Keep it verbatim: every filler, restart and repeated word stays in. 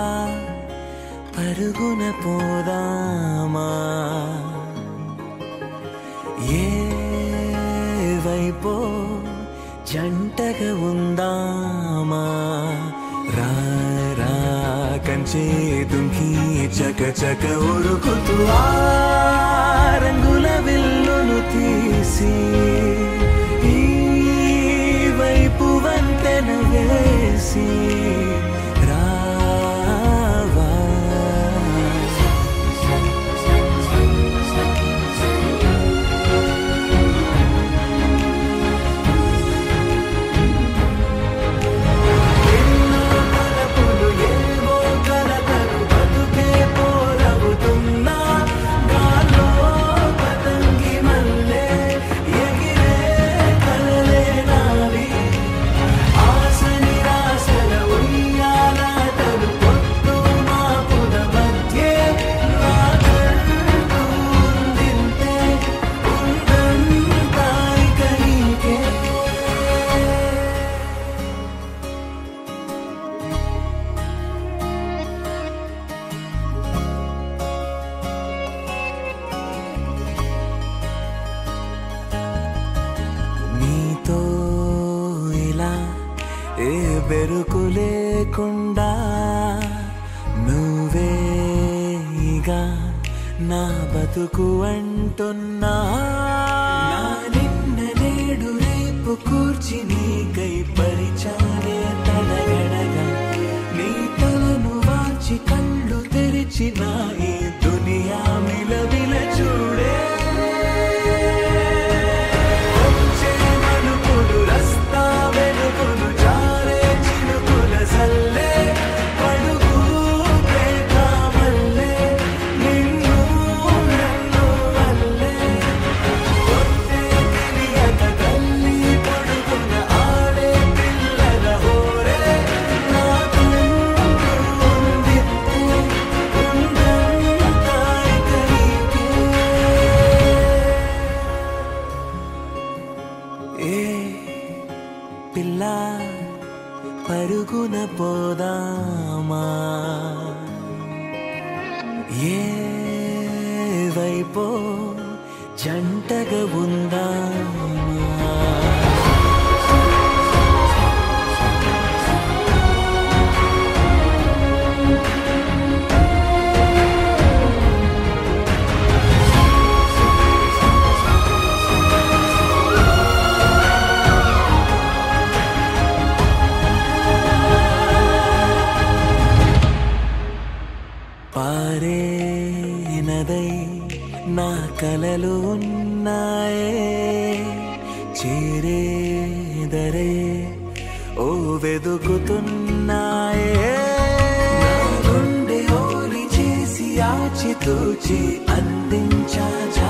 పరుగున పోదామా ఏ వైపో జంటగా ఉందామా రా రా కంచే దుంకి చక చక ఉరుకుతూ ఆ రంగుల విల్లును తీసి ఈ వైపు వంతెన వేసి రావా ఎన్నో తలపులు ఏవో కలతలు బతుకే పోరవుతున్నా గాల్లో పతంగి మల్లె ఎగిరే కలలే నావి ఆశ నిరాశల ఉయ్యాలాటలు పొద్దు మాపుల మధ్యే నాకంటూ ఉందింతే ఉందంతా ఇక నీకే నీతో ఇలా ఏ బెరుకు లేకుండా నువ్వేగా నా బతుకు అంటున్నా నా నిన్న నేడు రేపు కూర్చి నీకై పరిచాలే తడగడగా నీ తలను వాచి కళ్ళు తెరిచిన ఈ దునియా మిలవిల చూడే వచ్చే మలుపులు రస్తా వెలుగులు జారే చినుకుల సల్లే పడుగు ప్రేమల్లే నిన్ను నన్ను వల్లే కొట్టే తెలియక తల్లి పొడుగున ఆడే పిల్లల హోరే నాకంటూ ఉందింతే ఉందంతా ఇక నీకే ఏ పిల్ల పరుగున పోదామా ఏ వైపో జంటగా ఉందామా పారే నదై నా కలలు ఉన్నాయే చేరేదరే ఓ వెదుకుతున్నాయే నా గుండె ఓలి చేసి ఆచితూచి అందించా